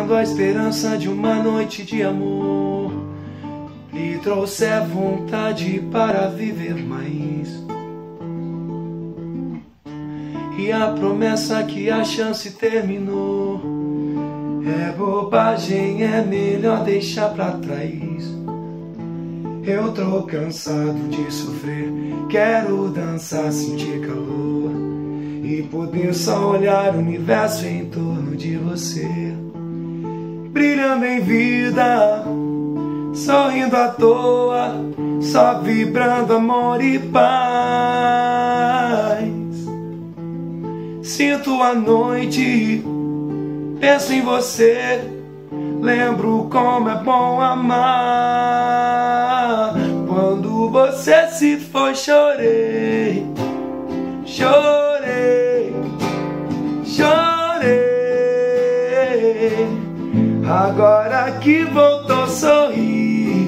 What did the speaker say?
quando a esperança de uma noite de amor lhe trouxer vontade para viver mais, e a promessa que a chance terminou é bobagem, é melhor deixar pra trás. Eu tô cansado de sofrer, quero dançar, sentir calor e poder só olhar o universo em torno de você, brilhando em vida, sorrindo à toa, só vibrando amor e paz. Sinto a noite, penso em você, lembro como é bom amar. Quando você se foi, chorei, chorei, chorei. Agora que voltou, sorri,